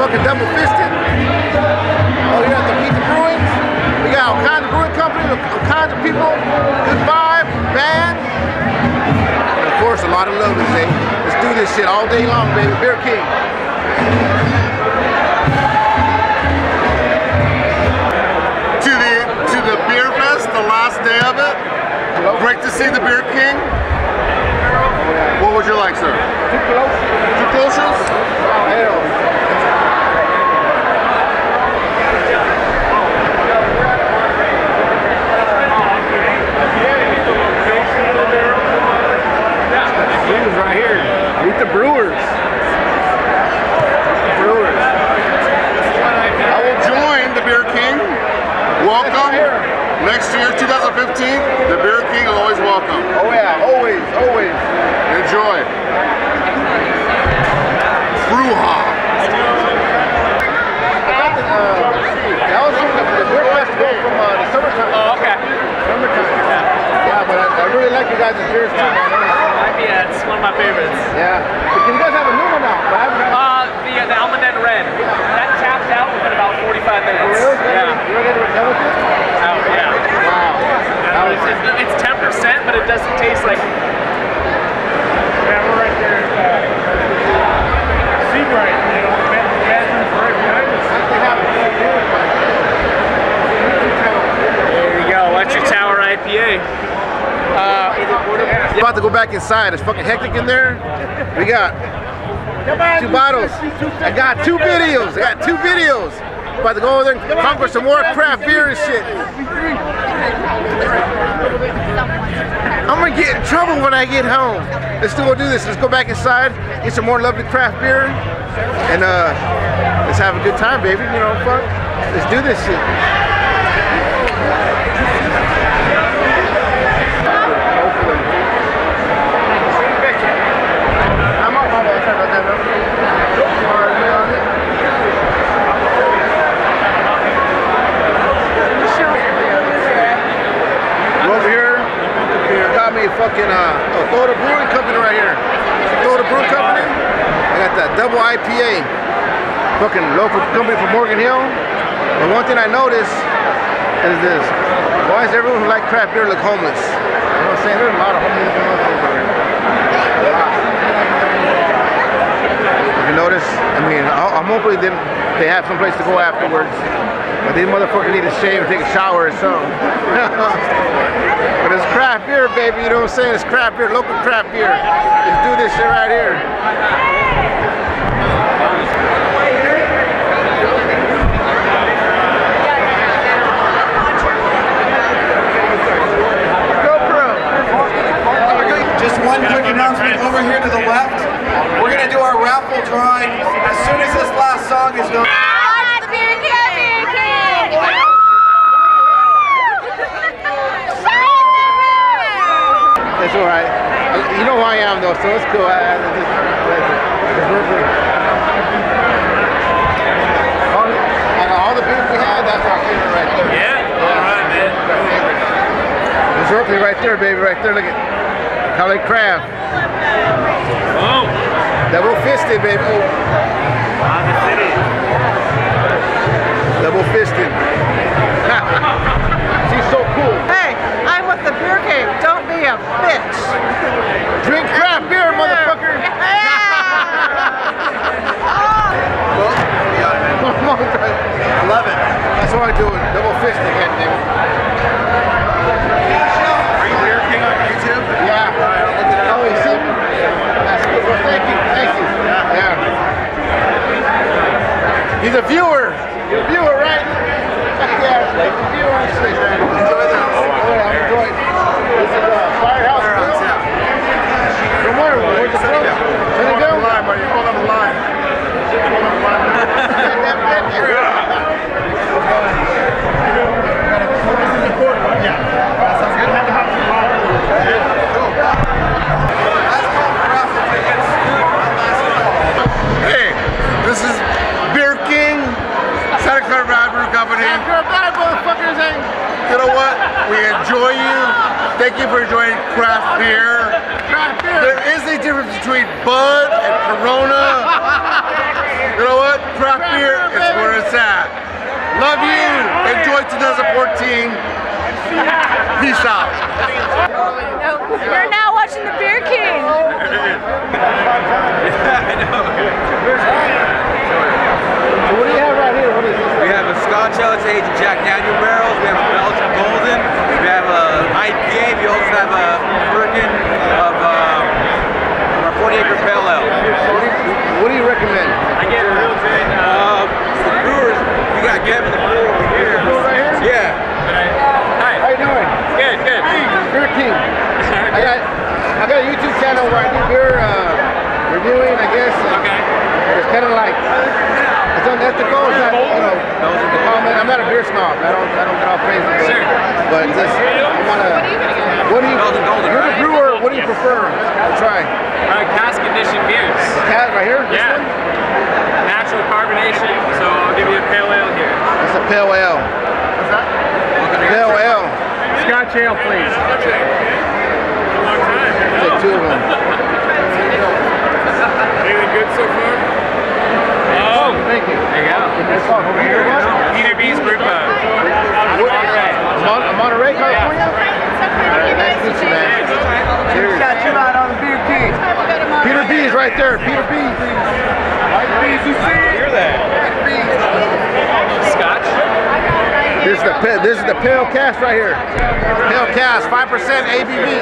fucking double fisted. Oh, here at the Pizza Brewing. We got all kinds of brewing companies, all kinds of people, good vibe, band. And of course, a lot of love today. Let's do this shit all day long, baby. BREWTOGRAPHER. To the beer fest, the last day of it. Hello? Great to see the BREWTOGRAPHER. What would you like, sir? Two closures? Oh, hell. Right here. Meet the Brewers. Brewers. I will join the BREWTOGRAPHER. Welcome. Next year, 2015, the BREWTOGRAPHER is always welcome. Oh yeah, always, always. Enjoy. Bruja. That was from the beer festival from the summertime. Oh, okay. Summertime. Yeah, but I really like you guys' beers too, man. Yeah, it's one of my favorites. Yeah. Because you guys have a new one now. The Almond and Red. That tapped out within about 45 minutes. Really? Yeah. You ready to done with it? Oh, yeah. Wow. It's 10%, but it doesn't taste like... Yeah, we're right there. Seabright, you know, the bathroom's right behind us. There you go, Electric Tower IPA. About to go back inside. It's fucking hectic in there. We got 2 bottles. I got 2 videos. About to go over there and conquer some more craft beer and shit. I'm gonna get in trouble when I get home. Let's do this. Let's go back inside, get some more lovely craft beer, and let's have a good time, baby. You know, fuck. Let's do this shit. Fucking Brewing Company right here. Brewing Company. I got that double IPA. Fucking local company from Morgan Hill. And one thing I noticed is this. Why does everyone who like craft beer look homeless? You know what I'm saying? There's a lot of homeless people over here. If you notice, I mean, I'm hoping they have some place to go afterwards. But these motherfuckers need to shave and take a shower or something. But it's craft beer, baby, you know what I'm saying? It's craft beer, local craft beer. Let's do this shit right here. GoPro. Just one quick announcement over here to the left. We're gonna do our raffle drawing as soon as this last song is done. It's alright. You know who I am though, so it's cool. All the beers we had, that's our favorite right there. Yeah? Alright, man. It's Berkeley right there, baby, right there. Look at Cali Craft. Oh. Double fisted, baby. Double fisted. She's so cool. Hey, I'm with the Beer King. Don't be a bitch. Drink craft beer, motherfucker. I love it. That's what I do. Double fisted, goddamn. Are you BREWTOGRAPHER on YouTube? Yeah. Oh, you see me? That's good. Well, thank you. Yeah. He's a viewer. You're a viewer, right? Yeah, he's a viewer. Enjoy this. Oh, yeah, I'm enjoying it. This is Firehouse. Yeah. From where? Where's the phone? Where'd it go? You pulled up the line. Hey, this is BREWTOGRAPHER, Santa Clara Brew Company. You know what? We enjoy you. Thank you for enjoying craft beer. There is a difference between Bud and Corona. You know what? Craft beer is where it's at. Love you. Enjoy 2014. Peace out. You're now watching the Beer King. So what do you have right here? What is this? We have a Scotch aged Jack Daniel barrels. We have a Belgian Golden. We have a IPA. We also have a Birkin of our 40-acre Pale Ale. What do you recommend? I get real good. The Brewers, we got Gavin the Brewer over here. Brewer right here? Yeah. Hi. How you doing? Good, good. BREWTOGRAPHER. I got a YouTube channel where I do beer reviewing, I guess. Okay. It's kind of like it's unethical. It's not, you know. I'm not a beer snob. I don't get all crazy. But just I want to. What do you? You're the brewer. What do you prefer to try? Cask conditioned beers. The cat right here. This Yeah. one? Natural carbonation. So I'll give you a pale ale here. It's a pale ale. What's that? Pale ale. Scotch ale, please. Take two of them. Anything good so far? Oh, thank you. There you go. Peter B's Brew Pub. Monterey, California? Nice to meet you, man. Cheers. Got you out on the Beer King. Peter B is right there. Peter B. Hear that? Scotch. This is the pale cast right here. Pale cast, 5% ABV.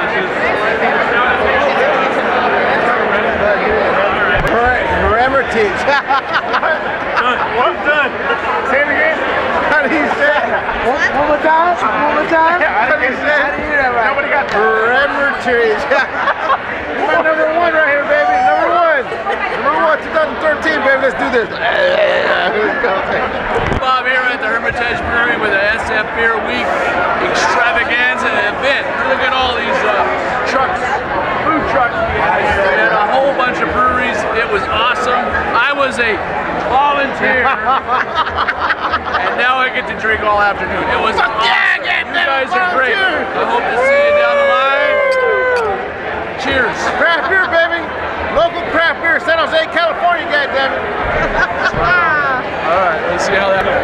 Hermitage. What? Done. Say it again. How do you say it? One more time. One more time. How do you say it? Nobody got Hermitage. My number one right here, baby. Number one. Number one, 2013, baby. Let's do this. Let's go. Bob here at the Hermitage Brewing with the SF Beer Week extravaganza event. Look at all these trucks, food trucks we had, and a whole bunch of breweries. It was awesome. I was a volunteer, and now I get to drink all afternoon. It was awesome. You guys are great. I hope to see you down the line. Cheers. Craft beer, baby. Local craft beer, San Jose, California, goddammit. All right, let's see how that goes.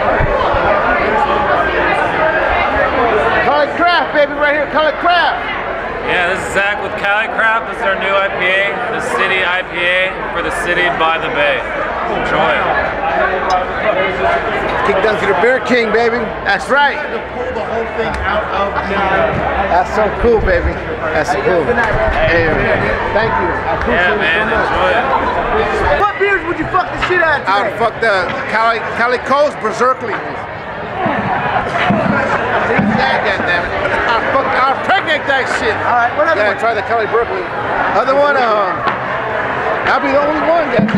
Cali Craft, baby, right here. Cali Craft. Yeah, this is Zach with Cali Craft. This is our new IPA, the City IPA for the city by the bay. Enjoy. Kick down to the BREWTOGRAPHER, baby. That's right. Pull the whole thing out of That's so cool, baby. That's so cool. Hey, thank you. I appreciate Yeah, man, it so enjoy it. much. What beers would you fuck the shit out of I would today? fuck the Cali Coast Berserkly. I'll impregnate that shit. All right, what other Yeah, one? try the Cali Berkeley. Other one, I'll be the only one. That's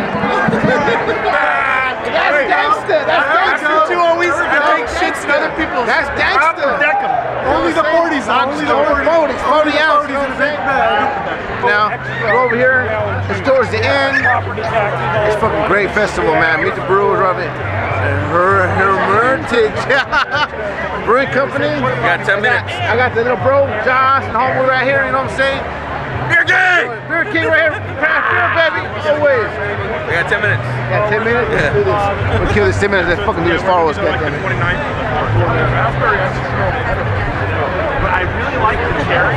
gangster. That's gangster. You always take shits in other people's. That's gangster. Only the 40s. Only the 40s. 40 ounce. You know what I'm saying? Now, go over here. It's towards the end. It's fucking great festival, man. Meet the Brewers of it. Hermitage Brewing Company. We got 10 minutes. I got the little bro, Josh, and homeboy right here. You know what I'm saying? BREWTOGRAPHER right here. Craft beer, baby. Always. We got 10 minutes. Got 10 minutes? Let's do this. We'll kill this 10 minutes. Let's fucking do this. Follow us, goddammit. I really like the cherry.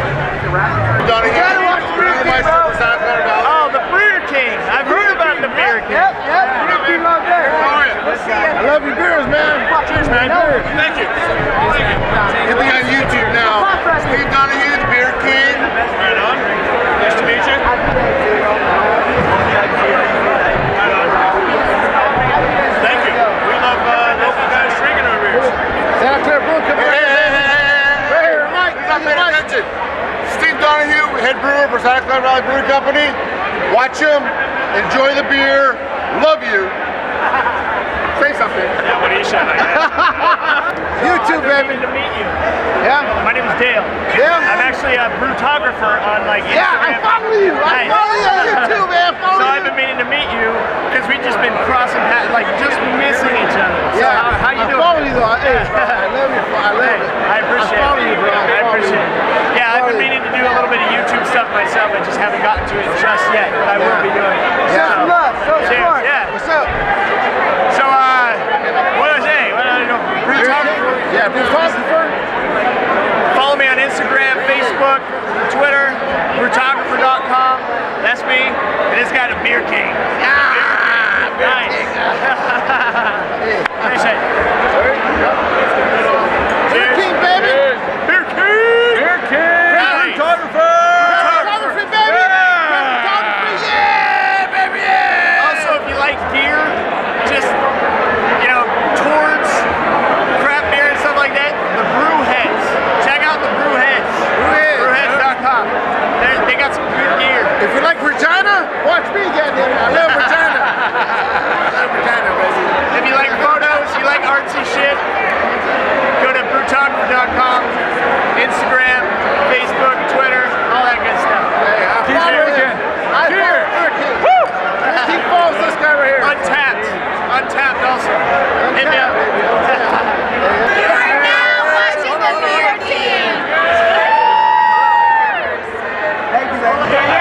Oh, the Beer King. I've heard about the Beer King. Yep. Beer King out there. I love your beers, man. Cheers, man. Thank you. He'll be on YouTube now. Steve Donahue, the Beer King. Right on. Nice to meet you. Thank you. We love local guys drinking over here. Santa Clara Brewing Company. Right here, Mike. Not paying attention. Steve Donahue, head brewer for Santa Clara Valley Brewing Company. Watch him. Enjoy the beer. Love you. Say something. Yeah, what do you shout like that? YouTube, baby. Good to meet you. Yeah? My name is Dale. Yeah? I'm actually a brewtographer on like Instagram. Yeah, I follow you. I Nice. follow you on YouTube, man. So I've been meaning to meet you because we've just been crossing paths, like just missing each other. So Yeah, how you I doing? follow you though. Hey, bro, I love you. I love Hey, it. I appreciate I follow it. you, bro. I appreciate it. Yeah, I've been meaning to do a little bit of YouTube stuff myself. I just haven't gotten to it just yet, but I will be doing it. Yeah. Love. So Cheers. smart. Yeah. What's up? Yeah, Brewtographer. Follow me on Instagram, Facebook, Twitter, BREWTOGRAPHER.com. That's me. And this guy, DaBeerKing. Nice. Appreciate it. BREWTOGRAPHER, baby. BREWTOGRAPHER, baby. Yeah, baby. Yeah. Also, if you like gear, just, you know, towards craft beer and stuff like that, the Brew Heads. Check out the Brew Heads. BrewHeads.com. They got some good gear. If you like Regina, watch me, goddamn it. I love Regina. I love Regina, baby. If you like photos, you like artsy shit, go to BrewToggrapher.com, Instagram, Facebook, Twitter, all that good stuff. Hey, I follow him. Woo! He follows this guy right here. Untapped also. Hit me up. You are now watching the BREWTOGRAPHER. Thank you, baby.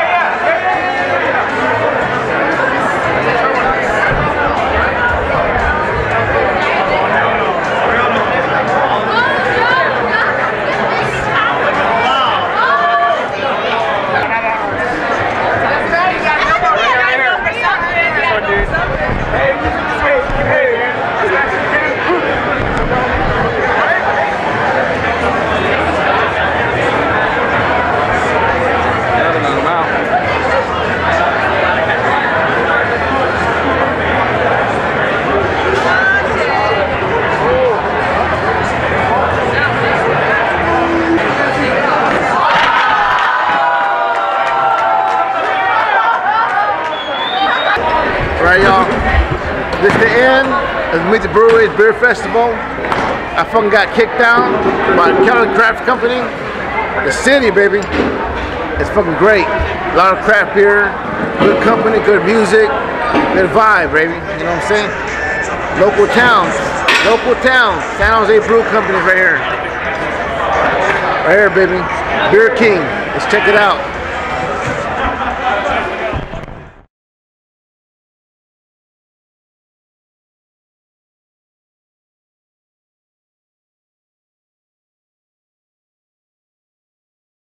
Alright, y'all, this is the end of the Meet the Brewers Beer Festival. I fucking got kicked out by the Cali Craft Company. The city, baby. It's fucking great. A lot of craft beer, good company, good music, good vibe, baby. You know what I'm saying? Local towns. San Jose Brew Company right here. Right here, baby. BREWTOGRAPHER. Let's check it out.